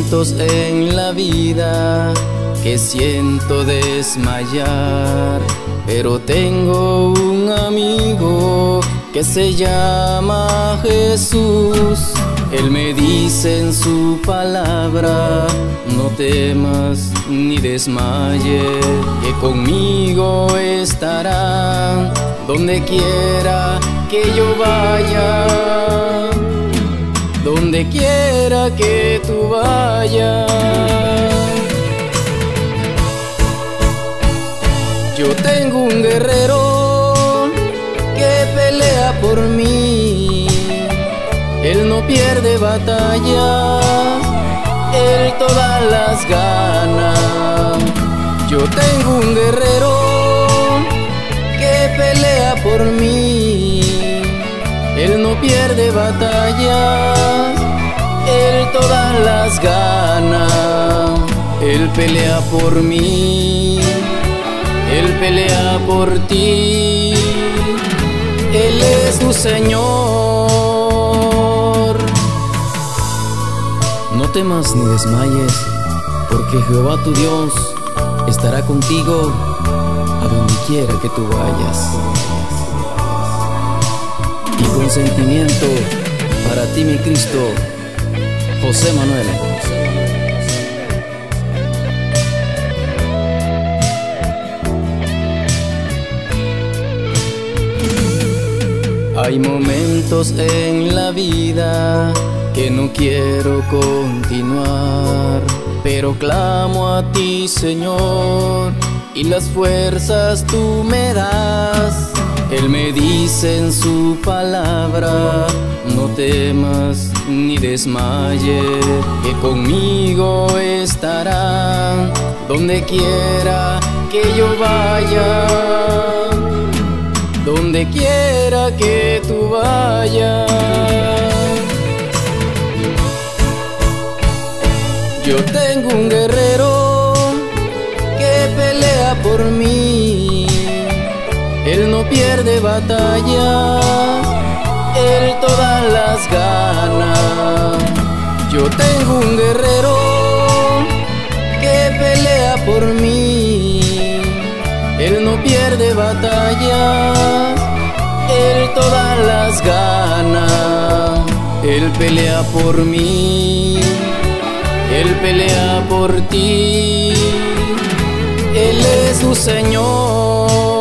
momentos en la vida que siento desmayar, pero tengo un amigo que se llama Jesús. Él me dice en su palabra: no temas ni desmayes, que conmigo estará donde quiera que yo vaya, donde quiera que tú vayas. Yo tengo un guerrero que pelea por mí. Él no pierde batallas, él todas las gana. Yo tengo un guerrero que pelea por mí. Él no pierde batallas, él todas las gana. Él pelea por mí, él pelea por ti. Él es tu Señor. No temas ni desmayes, porque Jehová tu Dios estará contigo a donde quiera que tú vayas. Y con sentimiento para ti, mi Cristo, José Manuel. Hay momentos en la vida que no quiero continuar, pero clamo a ti, Señor, y las fuerzas tú me das. Él me dice en su palabra: no temas ni desmayes, que conmigo estará donde quiera que yo vaya, donde quiera que tú vayas. Yo tengo un guerrero que pelea por mí. Él no pierde batallas, él todas las gana. Yo tengo un guerrero que pelea por mí. Él no pierde batallas, él todas las gana. Él pelea por mí, él pelea por ti. Él es tu Señor.